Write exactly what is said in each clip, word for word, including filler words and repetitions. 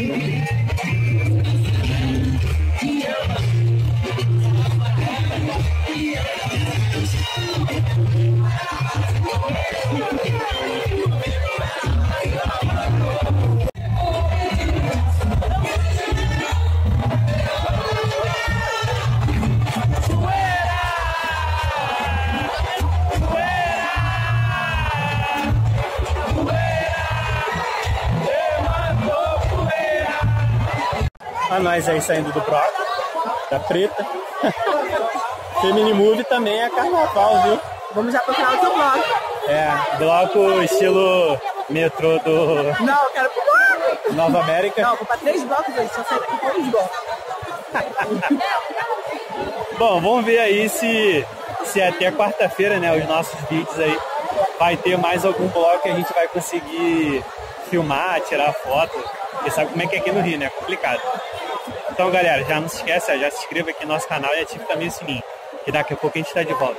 A nós aí saindo do bloco, da preta. Femini Move também é carnaval, viu? Vamos já procurar outro bloco. É, bloco estilo metrô do... Não, eu quero pro bloco. Nova América. Não, vou pra três blocos hoje, só sair daqui com três blocos. Bom, vamos ver aí se, se até quarta-feira, né, os nossos vídeos aí, vai ter mais algum bloco que a gente vai conseguir filmar, tirar foto. Porque sabe como é que é aqui no Rio, né? É complicado. Então, galera, já não se esquece, já se inscreva aqui no nosso canal e ative também o sininho, que daqui a pouco a gente tá de volta.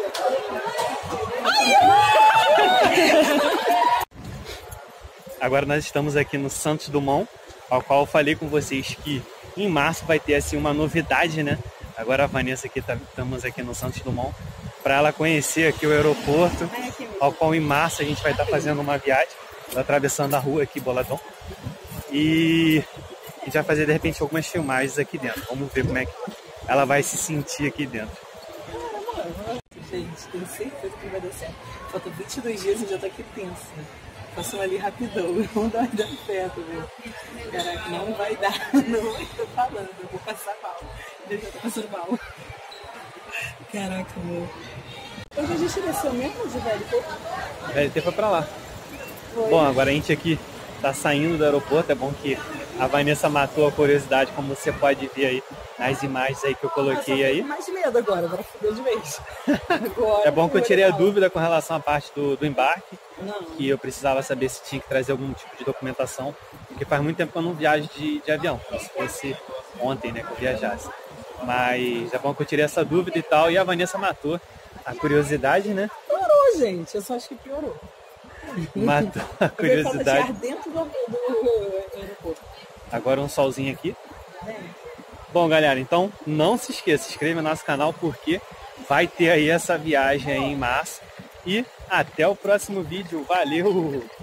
Agora nós estamos aqui no Santos Dumont, ao qual eu falei com vocês que em março vai ter assim uma novidade, né? Agora a Vanessa aqui, tá, estamos aqui no Santos Dumont, para ela conhecer aqui o aeroporto, ao qual em março a gente vai estar fazendo uma viagem, atravessando a rua aqui, Boladão. E a gente vai fazer de repente algumas filmagens aqui dentro. Vamos ver como é que ela vai se sentir aqui dentro. Gente, tenho certeza que vai dar certo. Faltam vinte e dois dias e já tô aqui tensa. Passou ali rapidão, não vai dar certo, viu? Caraca, não vai dar, não vai tô falando, eu vou passar mal. Eu já tô passando mal. Caraca, meu. Hoje a gente desceu mesmo de V L T? V L T foi pra lá. Foi. Bom, agora a gente aqui tá saindo do aeroporto. É bom que a Vanessa matou a curiosidade, como você pode ver aí nas imagens aí que eu coloquei aí. Eu tô com mais medo agora, agora fudeu de vez. Agora, é bom que eu tirei a dúvida com relação à parte do, do embarque, não. Que eu precisava saber se tinha que trazer algum tipo de documentação, porque faz muito tempo que eu não viajo de, de avião, se fosse ontem, né, que eu viajasse. Mas é bom que eu tirei essa dúvida e tal, e a Vanessa matou a curiosidade, né? Piorou, gente, eu só acho que piorou. Matou a curiosidade. Dentro do, do aeroporto. Agora um solzinho aqui. É. Bom, galera, então não se esqueça, se inscreva no nosso canal, porque vai ter aí essa viagem aí em março. E até o próximo vídeo. Valeu!